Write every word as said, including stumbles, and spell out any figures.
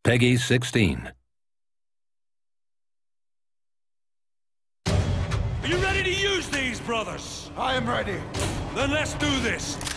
Peggy sixteen. Are you ready to use these, brothers? I am ready. Then let's do this.